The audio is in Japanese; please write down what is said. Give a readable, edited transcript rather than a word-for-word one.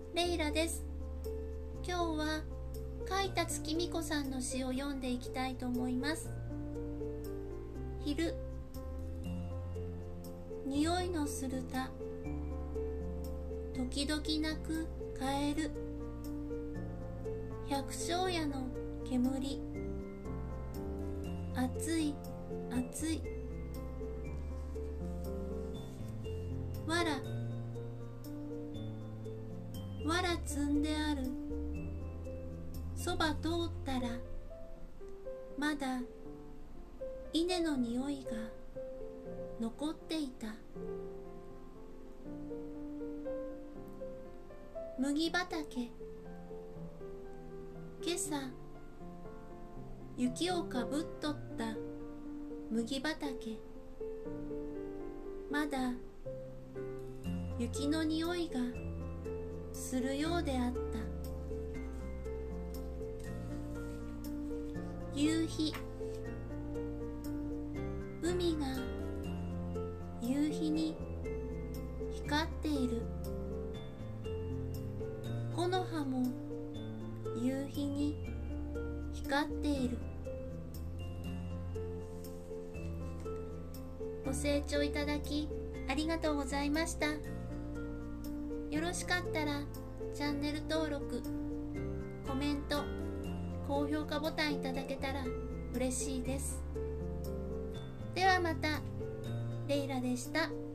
レイラです。今日は海田月美子さんの詩を読んでいきたいと思います。昼、匂いのする田、時々鳴くカエル、百姓家の煙、暑い暑い、わらわら積んである、そば通ったらまだ稲の匂いが残っていた。麦畑、今朝雪をかぶっとった麦畑、まだ雪の匂いがするようであった。夕日、海が夕日に光っている。木の葉も夕日に光っている。ご清聴いただきありがとうございました。よろしかったらチャンネル登録、コメント、高評価ボタンいただけたら嬉しいです。ではまた。レイラでした。